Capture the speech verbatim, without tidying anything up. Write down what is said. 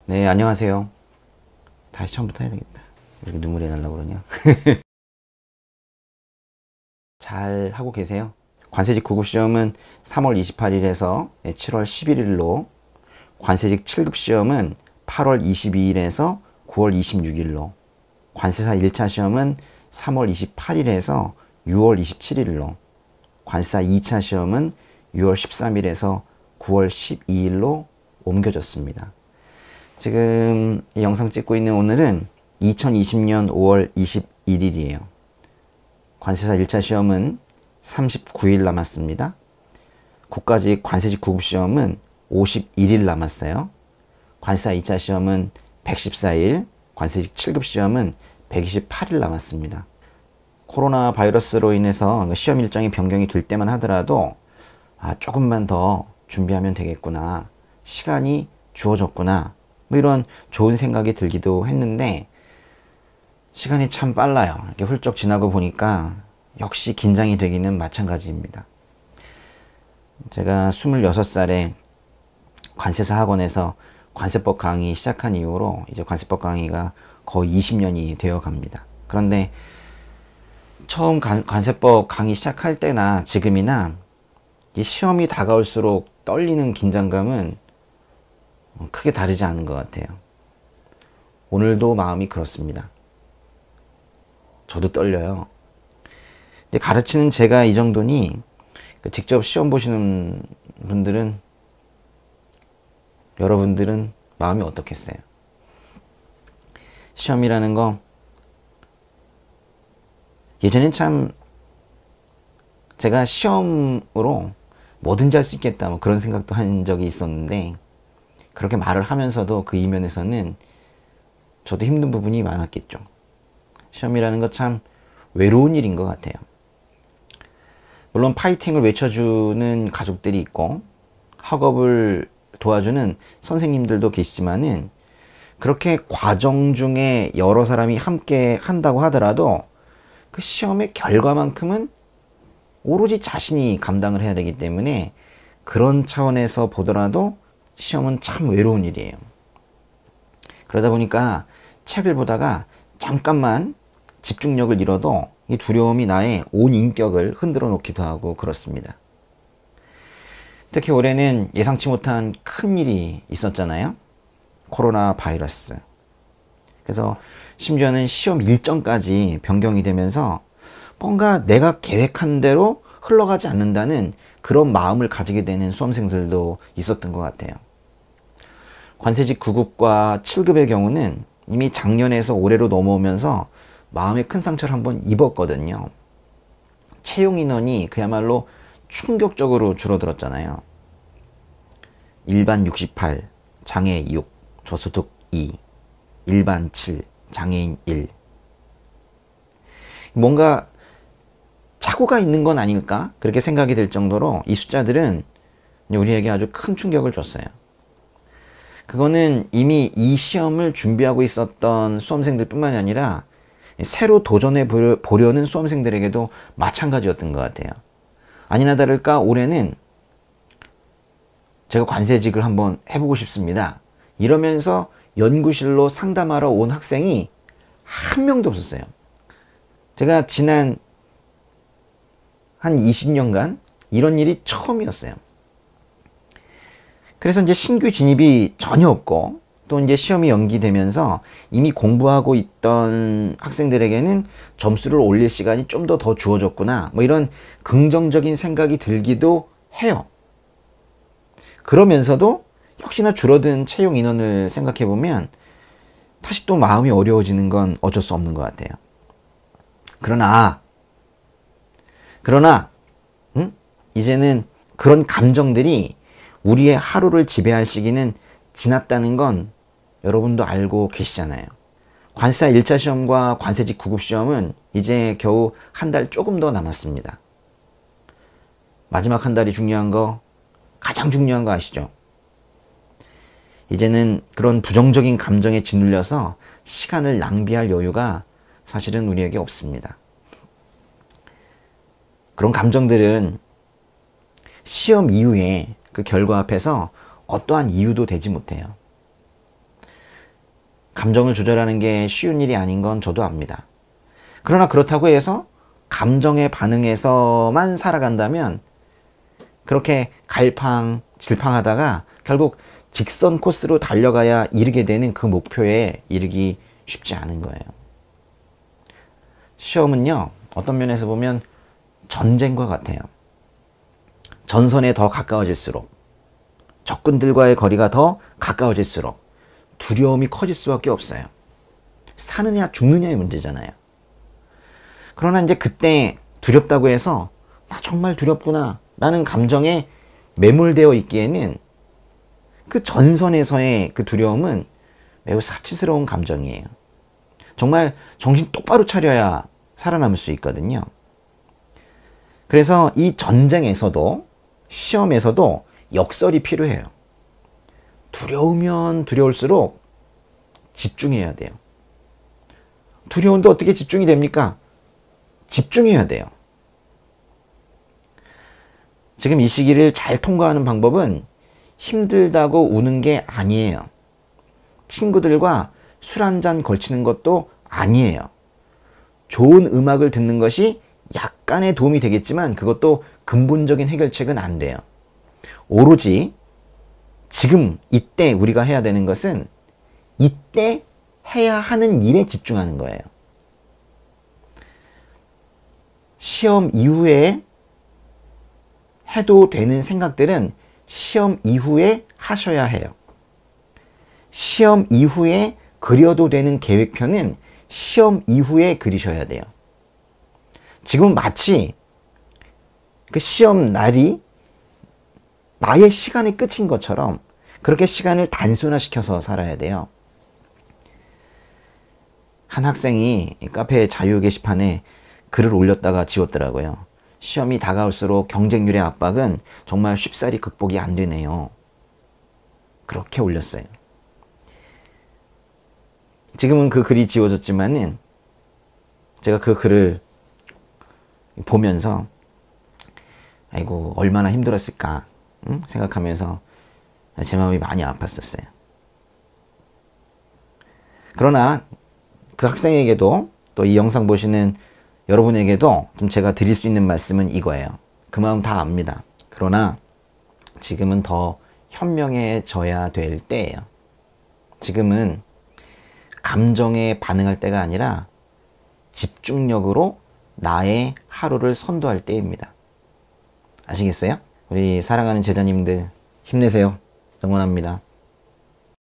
네, 안녕하세요. 다시 처음부터 해야 되겠다. 왜 이렇게 눈물이 날라 그러냐? 잘 하고 계세요? 관세직 구 급 시험은 삼월 이십팔일에서 칠월 십일일로, 관세직 칠 급 시험은 팔월 이십이일에서 구월 이십육일로, 관세사 일 차 시험은 삼월 이십팔일에서 유월 이십칠일로, 관세사 이 차 시험은 유월 십삼일에서 구월 십이일로 옮겨졌습니다. 지금 이 영상 찍고 있는 오늘은 이천이십년 오월 이십일일이에요. 관세사 일 차 시험은 삼십구일 남았습니다. 국가직 관세직 구 급 시험은 오십일일 남았어요. 관세사 이 차 시험은 백십사일, 관세직 칠 급 시험은 백이십팔일 남았습니다. 코로나 바이러스로 인해서 시험 일정이 변경이 될 때만 하더라도 아, 조금만 더 준비하면 되겠구나, 시간이 주어졌구나, 뭐 이런 좋은 생각이 들기도 했는데 시간이 참 빨라요. 이렇게 훌쩍 지나고 보니까 역시 긴장이 되기는 마찬가지입니다. 제가 스물여섯 살에 관세사 학원에서 관세법 강의 시작한 이후로 이제 관세법 강의가 거의 이십 년이 되어 갑니다. 그런데 처음 관세법 강의 시작할 때나 지금이나 이 시험이 다가올수록 떨리는 긴장감은 크게 다르지 않은 것 같아요. 오늘도 마음이 그렇습니다. 저도 떨려요. 근데 가르치는 제가 이 정도니 직접 시험 보시는 분들은, 여러분들은 마음이 어떻겠어요? 시험이라는 거 예전엔 참 제가 시험으로 뭐든지 할 수 있겠다 뭐 그런 생각도 한 적이 있었는데, 그렇게 말을 하면서도 그 이면에서는 저도 힘든 부분이 많았겠죠. 시험이라는 거 참 외로운 일인 것 같아요. 물론 파이팅을 외쳐주는 가족들이 있고 학업을 도와주는 선생님들도 계시지만은, 그렇게 과정 중에 여러 사람이 함께 한다고 하더라도 그 시험의 결과만큼은 오로지 자신이 감당을 해야 되기 때문에, 그런 차원에서 보더라도 시험은 참 외로운 일이에요. 그러다 보니까 책을 보다가 잠깐만 집중력을 잃어도 이 두려움이 나의 온 인격을 흔들어 놓기도 하고 그렇습니다. 특히 올해는 예상치 못한 큰 일이 있었잖아요. 코로나 바이러스. 그래서 심지어는 시험 일정까지 변경이 되면서 뭔가 내가 계획한 대로 흘러가지 않는다는 그런 마음을 가지게 되는 수험생들도 있었던 것 같아요. 관세직 구 급과 칠 급의 경우는 이미 작년에서 올해로 넘어오면서 마음에 큰 상처를 한번 입었거든요. 채용 인원이 그야말로 충격적으로 줄어들었잖아요. 일반 육십팔, 장애 육, 저소득 이, 일반 칠, 장애인 일. 뭔가 착오가 있는 건 아닐까? 그렇게 생각이 들 정도로 이 숫자들은 우리에게 아주 큰 충격을 줬어요. 그거는 이미 이 시험을 준비하고 있었던 수험생들 뿐만이 아니라 새로 도전해 보려는 수험생들에게도 마찬가지였던 것 같아요. 아니나 다를까 올해는 제가 관세직을 한번 해보고 싶습니다, 이러면서 연구실로 상담하러 온 학생이 한 명도 없었어요. 제가 지난 한 이십 년간 이런 일이 처음이었어요. 그래서 이제 신규 진입이 전혀 없고, 또 이제 시험이 연기되면서 이미 공부하고 있던 학생들에게는 점수를 올릴 시간이 좀 더 더 주어졌구나, 뭐 이런 긍정적인 생각이 들기도 해요. 그러면서도 역시나 줄어든 채용 인원을 생각해 보면 다시 또 마음이 어려워지는 건 어쩔 수 없는 것 같아요. 그러나 그러나 음? 이제는 그런 감정들이 우리의 하루를 지배할 시기는 지났다는 건 여러분도 알고 계시잖아요. 관세사 일 차 시험과 관세직 구 급 시험은 이제 겨우 한 달 조금 더 남았습니다. 마지막 한 달이 중요한 거, 가장 중요한 거 아시죠? 이제는 그런 부정적인 감정에 짓눌려서 시간을 낭비할 여유가 사실은 우리에게 없습니다. 그런 감정들은 시험 이후에 그 결과 앞에서 어떠한 이유도 되지 못해요. 감정을 조절하는 게 쉬운 일이 아닌 건 저도 압니다. 그러나 그렇다고 해서 감정에 반응해서만 살아간다면 그렇게 갈팡 질팡하다가 결국 직선 코스로 달려가야 이르게 되는 그 목표에 이르기 쉽지 않은 거예요. 시험은요, 어떤 면에서 보면 전쟁과 같아요. 전선에 더 가까워질수록, 적군들과의 거리가 더 가까워질수록 두려움이 커질 수밖에 없어요. 사느냐 죽느냐의 문제잖아요. 그러나 이제 그때 두렵다고 해서 나 정말 두렵구나 라는 감정에 매몰되어 있기에는 그 전선에서의 그 두려움은 매우 사치스러운 감정이에요. 정말 정신 똑바로 차려야 살아남을 수 있거든요. 그래서 이 전쟁에서도, 시험에서도 역설이 필요해요. 두려우면 두려울수록 집중해야 돼요. 두려운데 어떻게 집중이 됩니까? 집중해야 돼요. 지금 이 시기를 잘 통과하는 방법은 힘들다고 우는 게 아니에요. 친구들과 술 한잔 걸치는 것도 아니에요. 좋은 음악을 듣는 것이 약간의 도움이 되겠지만 그것도 근본적인 해결책은 안 돼요. 오로지 지금 이때 우리가 해야 되는 것은 이때 해야 하는 일에 집중하는 거예요. 시험 이후에 해도 되는 생각들은 시험 이후에 하셔야 해요. 시험 이후에 그려도 되는 계획표는 시험 이후에 그리셔야 돼요. 지금 마치 그 시험 날이 나의 시간의 끝인 것처럼 그렇게 시간을 단순화시켜서 살아야 돼요. 한 학생이 카페 자유 게시판에 글을 올렸다가 지웠더라고요. 시험이 다가올수록 경쟁률의 압박은 정말 쉽사리 극복이 안 되네요. 그렇게 올렸어요. 지금은 그 글이 지워졌지만은 제가 그 글을 보면서 아이고 얼마나 힘들었을까 응? 생각하면서 제 마음이 많이 아팠었어요. 그러나 그 학생에게도 또 이 영상 보시는 여러분에게도 좀 제가 드릴 수 있는 말씀은 이거예요. 그 마음 다 압니다. 그러나 지금은 더 현명해져야 될 때예요. 지금은 감정에 반응할 때가 아니라 집중력으로 나의 하루를 선도할 때입니다. 아시겠어요? 우리 사랑하는 제자님들 힘내세요. 응원합니다.